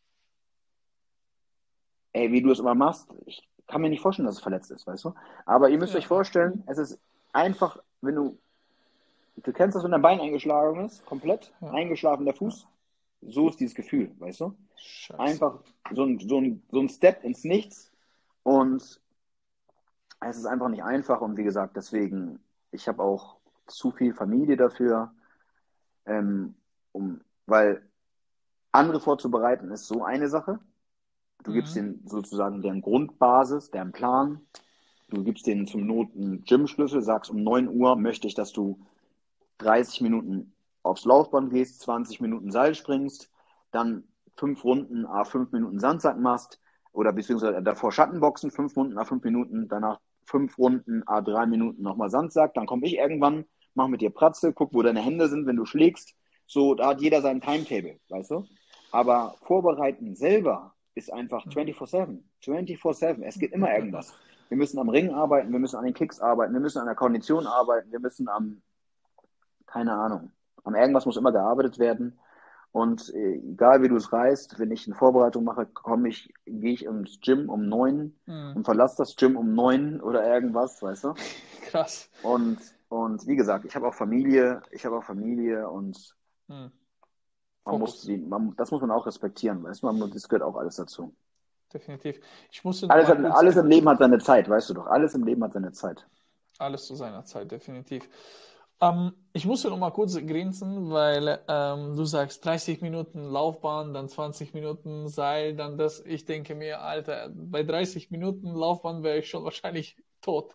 ey, wie du es immer machst, ich kann mir nicht vorstellen, dass es verletzt ist, weißt du? Aber ihr müsst euch Ja. vorstellen, es ist einfach, du kennst das, wenn dein Bein eingeschlagen ist, komplett, Ja, eingeschlafen der ja. Fuß, so ist dieses Gefühl, weißt du? Scheiße. Einfach so ein Step ins Nichts und es ist einfach nicht einfach und wie gesagt, deswegen, ich habe auch zu viel Familie dafür, ähm, weil andere vorzubereiten ist so eine Sache. Du gibst Mhm. denen sozusagen deren Grundbasis, deren Plan. Du gibst denen zum Not einen Gymschlüssel, sagst, um 9 Uhr möchte ich, dass du 30 Minuten aufs Laufband gehst, 20 Minuten Seil springst, dann 5 Runden, 5 Minuten Sandsack machst oder beziehungsweise davor Schattenboxen, 5 Runden, 5 Minuten, danach 5 Runden, 3 Minuten nochmal Sandsack. Dann komme ich irgendwann, mach mit dir Pratze, guck, wo deine Hände sind, wenn du schlägst. So, da hat jeder sein Timetable, weißt du? Aber vorbereiten selber ist einfach Mhm. 24/7. 24/7. Es geht immer irgendwas. Wir müssen am Ring arbeiten, wir müssen an den Kicks arbeiten, wir müssen an der Kondition arbeiten, wir müssen keine Ahnung, am irgendwas muss immer gearbeitet werden. Und egal wie du es reißt, wenn ich eine Vorbereitung mache, gehe ich ins Gym um 9 Mhm. und verlasse das Gym um 9 oder irgendwas, weißt du? Krass. Und, und wie gesagt, ich habe auch Familie und Mhm. man muss Fokus. das muss man auch respektieren, weißt du? Das gehört auch alles dazu. definitiv. Ich musste alles im Leben hat seine Zeit, weißt du doch. Alles im Leben hat seine Zeit. Alles zu seiner Zeit, definitiv. Ich musste noch mal kurz grinsen, weil du sagst 30 Minuten Laufbahn, dann 20 Minuten Seil, dann das. Ich denke mir, Alter, bei 30 Minuten Laufbahn wäre ich schon wahrscheinlich tot.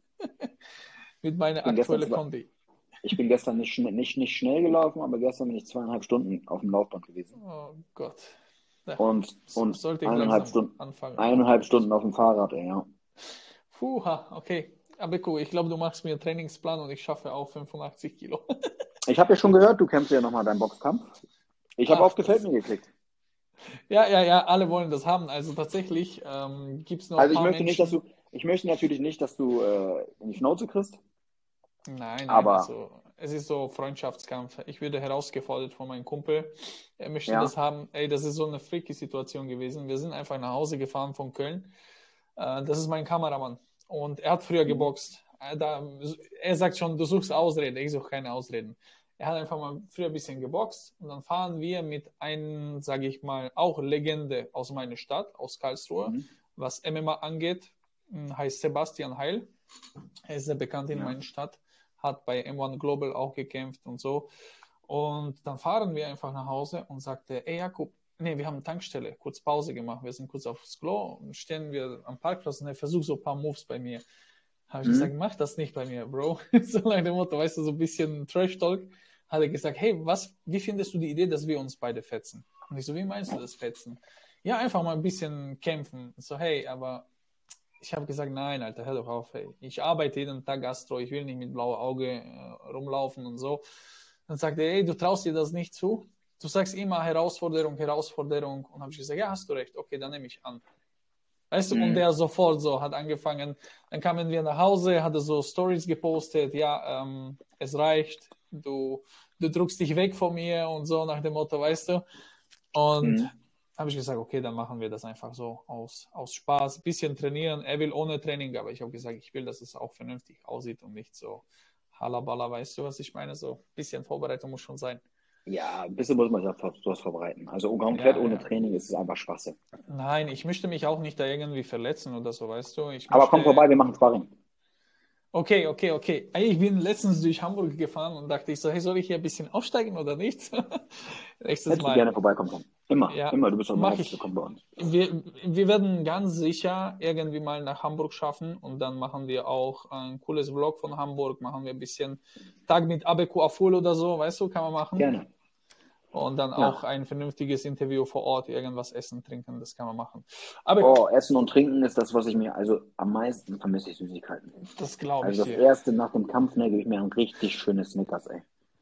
Mit meiner aktuellen Kondi. Ich bin gestern nicht schnell gelaufen, aber gestern bin ich 2,5 Stunden auf dem Laufband gewesen. Oh Gott. Ja, und sollte ich 1,5 Stunden auf dem Fahrrad, ja. Puha, okay. Aber cool, ich glaube, du machst mir einen Trainingsplan und ich schaffe auch 85 Kilo. Ich habe ja schon gehört, du kämpfst ja nochmal deinen Boxkampf. Ich habe auf Gefällt mir geklickt. Ja, alle wollen das haben. Also tatsächlich gibt es noch ein paar Menschen. Ich möchte natürlich nicht, dass du in die Schnauze kriegst. Nein, aber also, es ist so Freundschaftskampf. Ich werde herausgefordert von meinem Kumpel. Er möchte das haben. Ey, das ist so eine freaky Situation gewesen. Wir sind einfach nach Hause gefahren von Köln. Das ist mein Kameramann. Und er hat früher geboxt. Er sagt schon, du suchst Ausreden. Ich suche keine Ausreden. Er hat einfach mal früher ein bisschen geboxt. Und dann fahren wir mit einem, sage ich mal, auch Legende aus meiner Stadt, aus Karlsruhe, was MMA angeht. Heißt Sebastian Heil. Er ist sehr bekannt in meiner Stadt. Hat bei M1 Global auch gekämpft und so. Und dann fahren wir einfach nach Hause und sagte, ey Jakub, wir haben eine Tankstelle, kurz Pause gemacht, wir sind kurz aufs Klo und stehen wir am Parkplatz und er versucht so ein paar Moves bei mir. Habe ich gesagt, mach das nicht bei mir, Bro. So nach dem Motto, weißt du, so ein bisschen Trash-Talk. Hat er gesagt, hey, wie findest du die Idee, dass wir uns beide fetzen? Und ich so, wie meinst du das fetzen? Ja, einfach mal ein bisschen kämpfen. So, hey, aber ich habe gesagt, nein, Alter, hör doch auf, hey. Ich arbeite jeden Tag Gastro, ich will nicht mit blauem Auge rumlaufen und so. Dann sagt er, hey, du traust dir das nicht zu? Du sagst immer Herausforderung. Und habe ich gesagt, ja, hast du recht, okay, dann nehme ich an. Weißt du, und der sofort so hat angefangen, dann kamen wir nach Hause, hatte so Stories gepostet, ja, es reicht, du drückst dich weg von mir und so nach dem Motto, weißt du. Und habe ich gesagt, okay, dann machen wir das einfach so aus Spaß, bisschen trainieren. Er will ohne Training, aber ich habe gesagt, ich will, dass es auch vernünftig aussieht und nicht so halabala, weißt du, was ich meine? So ein bisschen Vorbereitung muss schon sein. Ja, ein bisschen muss man sowas vorbereiten. Also komplett ohne Training ist es einfach Schwachsinn. Nein, ich möchte mich auch nicht da irgendwie verletzen oder so, weißt du. Aber komm vorbei, wir machen Sparring. Okay. Ich bin letztens durch Hamburg gefahren und dachte ich so, hey, soll ich hier ein bisschen aufsteigen oder nicht? Nächstes Mal. Du gerne vorbeikommen können. Immer, du bist auch herzlich willkommen bei uns. Wir werden ganz sicher irgendwie mal nach Hamburg schaffen und dann machen wir auch ein cooles Vlog von Hamburg, machen wir ein bisschen Tag mit Abeku Aful oder so, weißt du, kann man machen. Gerne. Und dann auch ein vernünftiges Interview vor Ort, irgendwas essen, trinken, das kann man machen. Essen und Trinken ist das, was ich mir, also am meisten vermisse ich Süßigkeiten. Das glaube ich. Also das erste nach dem Kampf, gebe ich mir ein richtig schönes Snickers, ey.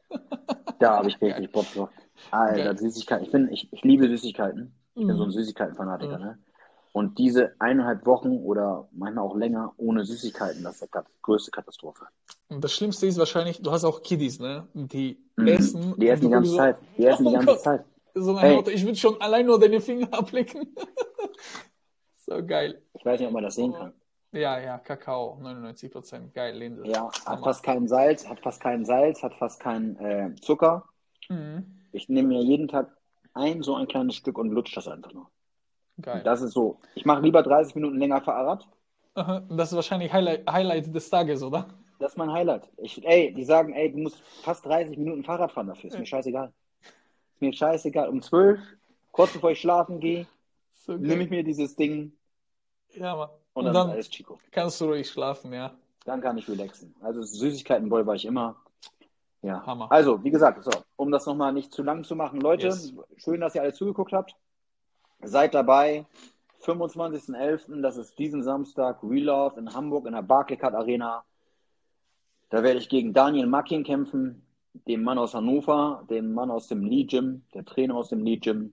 Da habe ich richtig Bock drauf. Alter, Süßigkeiten. Ich liebe Süßigkeiten. Ich bin so ein Süßigkeiten-Fanatiker, ne? Und diese 1,5 Wochen oder manchmal auch länger ohne Süßigkeiten, das ist die größte Katastrophe. Und das Schlimmste ist wahrscheinlich, du hast auch Kiddies, ne? Die essen. Die essen die ganze Zeit. Die ganze Zeit. So ein Auto, ich würde schon allein nur deine Finger ablecken. So geil. Ich weiß nicht, ob man das sehen kann. Ja, Kakao, 99%. Geil, Linde. Ja, hat fast kein Salz, hat fast kein Zucker. Ich nehme mir jeden Tag so ein kleines Stück und lutsche das einfach nur. Geil. Das ist so. Ich mache lieber 30 Minuten länger Fahrrad. Das ist wahrscheinlich Highlight des Tages, oder? Das ist mein Highlight. Die sagen, du musst fast 30 Minuten Fahrrad fahren dafür. Ist mir scheißegal. Um 12, kurz bevor ich schlafen gehe, nehme ich mir dieses Ding. Ja, Mann. Und dann ist alles Chico. Kannst du ruhig schlafen, ja. Dann kann ich relaxen. Also Süßigkeitenboy war ich immer. Ja. Hammer. Also, wie gesagt, um das nochmal nicht zu lang zu machen. Leute, schön, dass ihr alle zugeguckt habt. Seid dabei. 25.11., das ist diesen Samstag, Real Love in Hamburg in der Barclaycard Arena. Da werde ich gegen Daniel Makin kämpfen, dem Mann aus Hannover, dem Mann aus dem Lee Gym, der Trainer aus dem Lee Gym.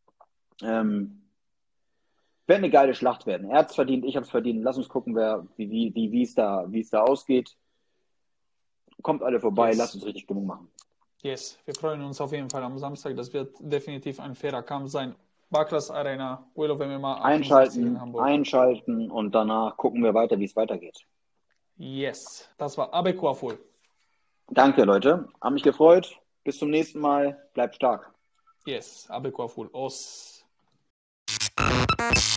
Wird eine geile Schlacht werden. Er hat es verdient, ich habe es verdient. Lass uns gucken, wie es da ausgeht. Kommt alle vorbei, lasst uns richtig Stimmung machen. Yes, wir freuen uns auf jeden Fall am Samstag. Das wird definitiv ein fairer Kampf sein. Barclays Arena, Wheel of MMA. Einschalten und danach gucken wir weiter, wie es weitergeht. Yes, das war Abeku Aful. Danke, Leute. Hab mich gefreut. Bis zum nächsten Mal. Bleibt stark. Yes, Abeku Aful. Os.